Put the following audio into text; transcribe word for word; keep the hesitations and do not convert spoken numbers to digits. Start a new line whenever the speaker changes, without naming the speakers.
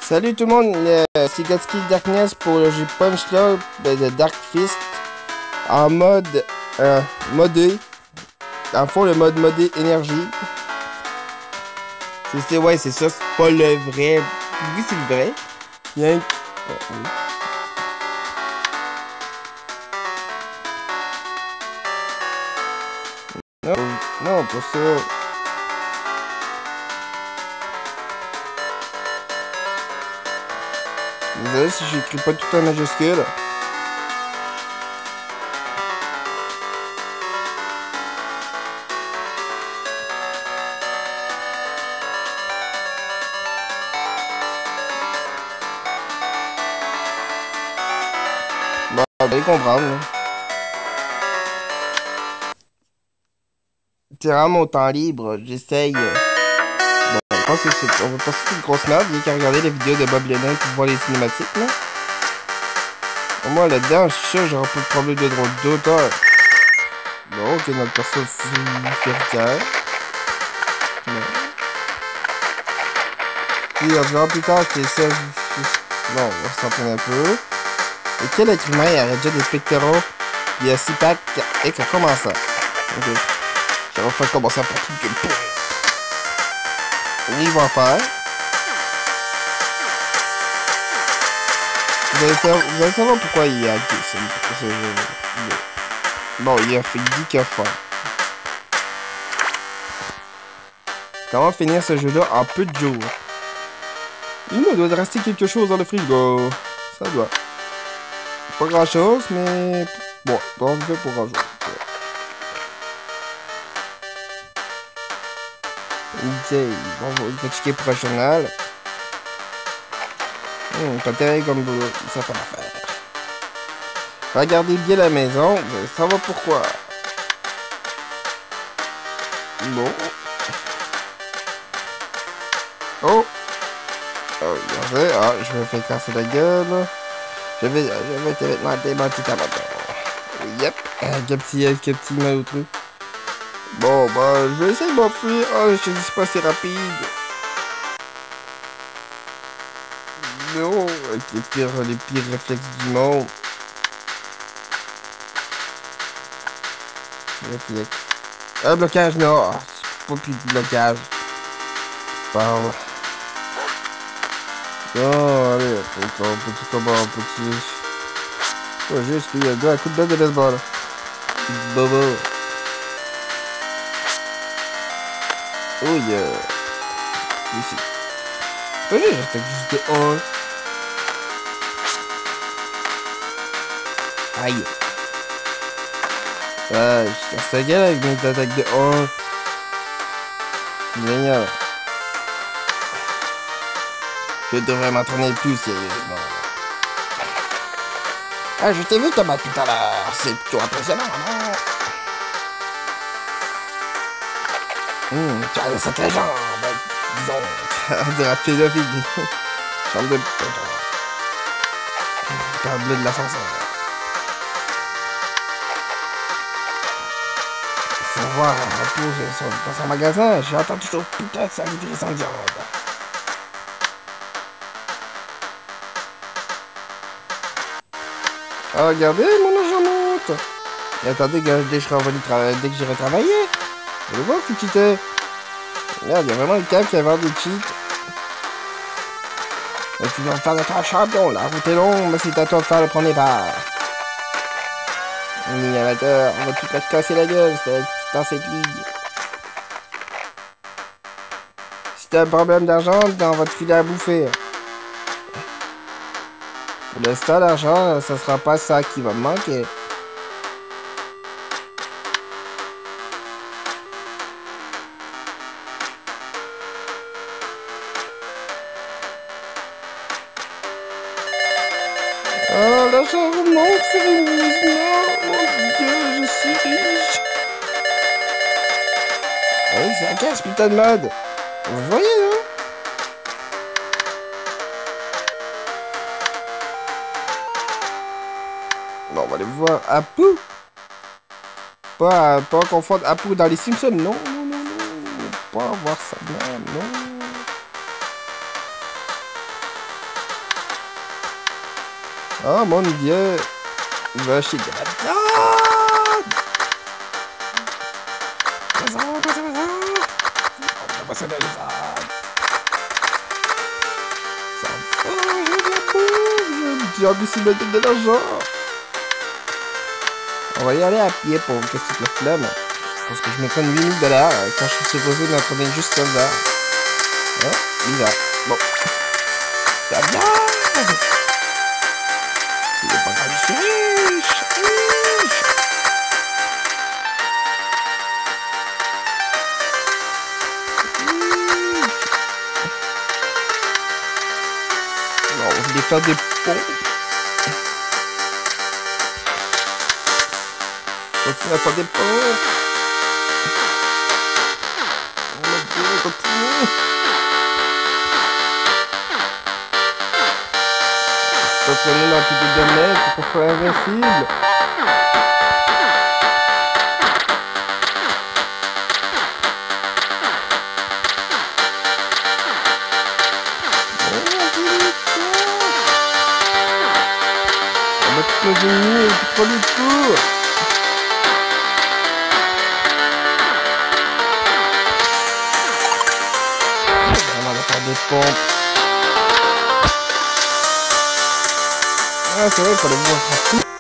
Salut tout le monde, euh, c'est Godsky Darkness pour le jeu Punch Club de Dark Fist en mode euh, modé. Dans le fond, le mode modé énergie. C'est ouais, c'est ça, c'est pas le vrai. Oui, c'est le vrai. Il y a un... Non, non, pas ça. Désolé si j'écris pas tout en majuscule. Bon, vous allez comprendre. Là. Durant mon temps libre, j'essaye... Euh... Bon, je pense que c'est... On va passer une grosse merde, il y a qu'à regarder les vidéos de Bob Lennon pour voir les cinématiques, là. Moi, là-dedans, je suis sûr que j'aurai pas de problème de droit d'auteur. Bon, ok, notre perso furtière. Puis, on verra plus tard que ça... Bon, on va s'entraîner un peu. Et quel être humain aurait déjà des pectoraux, il y a six packs et qu'on commence ça. Ok. Ça va faire commencer à faire tout le gameplay. Il va en faire. Vous allez savoir, vous allez savoir pourquoi il a hacké ça. Ce jeu. Bon, il a fait dix qu'il a fait. Comment finir ce jeu-là en peu de jours? Il me doit rester quelque chose dans le frigo. Ça doit. Pas grand-chose, mais... Bon, pas fait pour grand-chose. Il va checker pour un journal. Hum, pas terrible comme boulot, ça fait l'affaire. Regardez bien la maison, vous allez savoir pourquoi. Bon. Oh. Oh, regardez, ah, je me fais casser la gueule. Je vais, je vais te mettre ma petite aventure. Yep, quel petit, quel petit mal au truc. Bon, bah, je vais essayer de m'enfuir. Oh, je te dis pas assez rapide. Non, avec les pires, les pires réflexes du monde. Réflexe. Ah, blocage, non. C'est pas plus de blocage. Parle. Bon, allez, petit, petit combat, petit. Oh, juste, il y a deux à coup de balle de baseball. Bobo. Oh yeah. Ici. Oui, j'attaque juste de un. Aïe. Ah, je casse la gueule avec mes attaques de un. Génial. Je devrais m'entraîner plus sérieusement. Ah, je t'ai vu te battre tout à l'heure. C'est plutôt impressionnant, non? Hum, tu as cette légende, disons, de la pédophilie. Chambre de pédophilie. Père bleu de l'ascenseur. Savoir un peu dans son magasin, j'entends toujours putain de saliverie sans viande. Ah, regardez, mon argent monte. Et attendez, dès que je serai revenu travailler, dès que j'irai travailler. Je vais voir si tu cheatais. Merde, il y a vraiment une cave qui va des cheats. Et tu vas faire de toi champion, la route est longue, mais c'est à toi de faire le premier pas. Ni amateur, on va tout te casser la gueule dans cette ligue. Si t'as un problème d'argent, on va te filer à bouffer. Pour l'instant, l'argent, ça sera pas ça qui va me manquer. Oh, l'argent remonte sérieusement. Mon Dieu, je suis riche. Oui, c'est un casse, putain de mode. Vous voyez, non? Bon, on va aller voir Apu. Pas, pas confondre Apu dans les Simpsons. Non, non, non, non. Pas voir ça même, non. Oh mon dieu. Il va acheter de la j'ai envie de mettre de l'argent. On va y aller à pied pour casser toute la flamme. Parce que je me prends huit mille dollars quand je suis supposé m'en donner juste un dollar. Hein? Bizarre. Bon. La blague! C'est pas grave, je suis riche! Riche! Non, on voulait faire des pompes. Continue à faire des pompes. Oh mon dieu, continue. Tu t'entraîner dans un petit peu de mec pour faire invincible. On va te poser une nuit et tu prends le tour. On va faire des pompes. Ah, c'est vrai qu'il fallait voir ça.